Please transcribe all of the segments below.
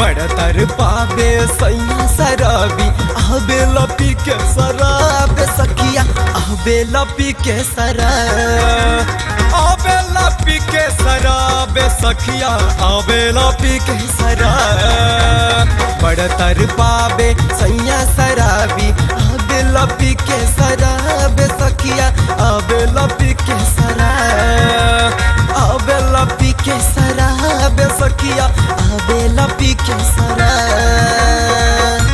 बड़ा तर पावे सैया शराबी आबे लपी के शराब सखिया आबे लपी के शराब आबे लपी के शराब सखिया आबे लपी के शराब बड़ा तर पावे सैया शराबी आबे लपी के शराब सखिया आबे लपी के शराब आबे लपी के शराब सखिया आबे लपी के शराब।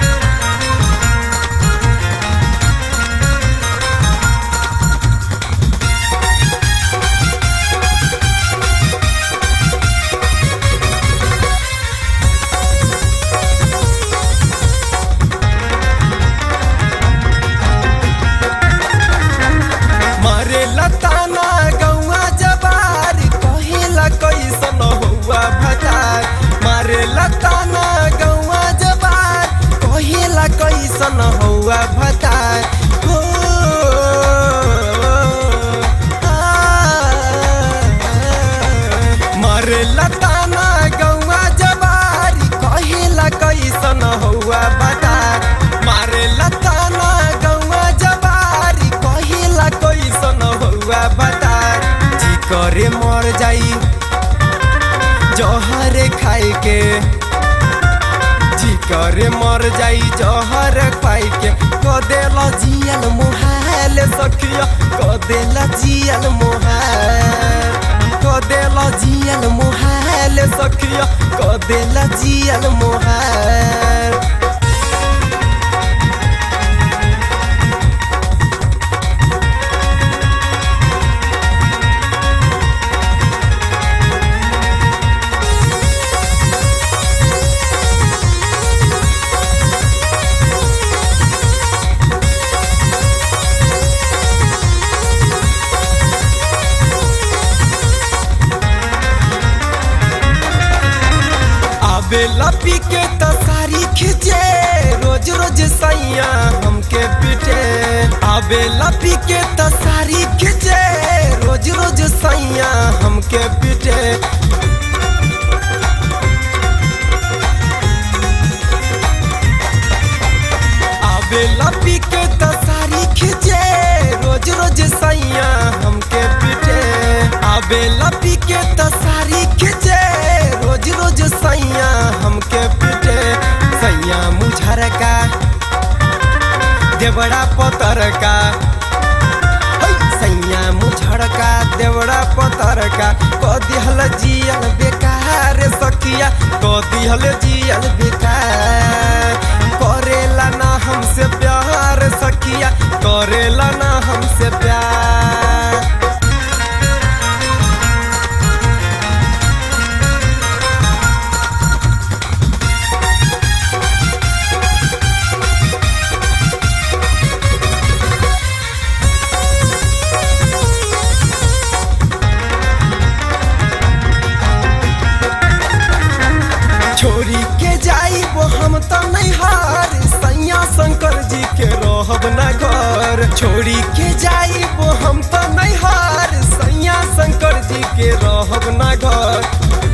मारे लताना गौआ जबार कहेला कैसन हुआ भतार मारे लताना गौआ जबार कहेला कैसन हुआ भतार हो मारे लताना गौआ जबार कहेला कैसन हुआ भतार मारे लताना गौआ जबार कहेला कैसन हुआ भतार जी करे मर जाई जहर खाए के जी करे मर जाई जहर खाए के कदेला जियल मुहाल सखिया कदेला जियल मुहाल कदेला जियल मुहाल सखिया कदेला जियल मुहाल। आबे लपी के तसारी खींचे रोज रोज सैया हमके पीटे आबे लपी के तसारी खींचे रोज रोज सैया हमके पीटे आबे लपी के तसारी खींचे रोज रोज सैया हमके पीटे आबे लपी के तसारी खींचे रोज रोज सैया हमके पीटे सैया मुझर का देवड़ा पतर का सैया मुझर का देवड़ा पतर का को दिहल जियल बेकार सखिया को दिहल जियल बेकार करेला ना हमसे प्यार सखिया करेला ना हमसे प्यार। छोरी के जाई वो हम तो नहीं हार सैया शंकर जी के रहब ना घर छोरी के जाई वो हम तो नहीं हार सैया शंकर जी के रहब ना घर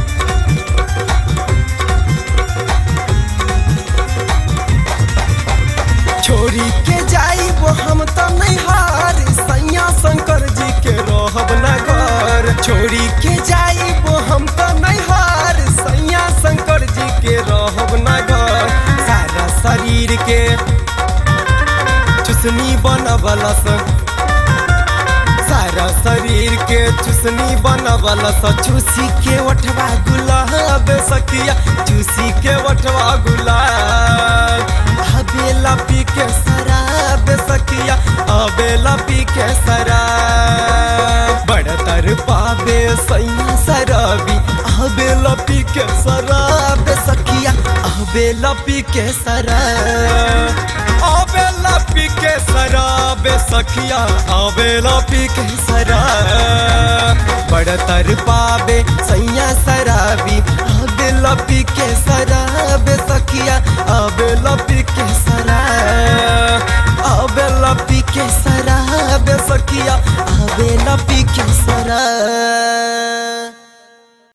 छोरी के जाई वो हम तो नहीं हार सैया शंकर जी के रहब ना घर छोरी के जाई वो हम तो नहीं हार सैया शंकर जी के रहब ना घर सारा शरीर के चुसनी बनवलस सारा शरीर के चुसनी बनवलस चूसी के ओठवा गुलाब सखिया चूसी के ओठवा गुलाब आबे लपी के शराब सखिया आबे लपी के शराब बड़ा तर पावे सैया शराबी आबे लपी के शराब सखिया आबे लपी के शराब आबे लपी के शराब सखिया आबे लपी के शराब बड़ा तर पावे सैया शराबी आबे लपी के शराब सखिया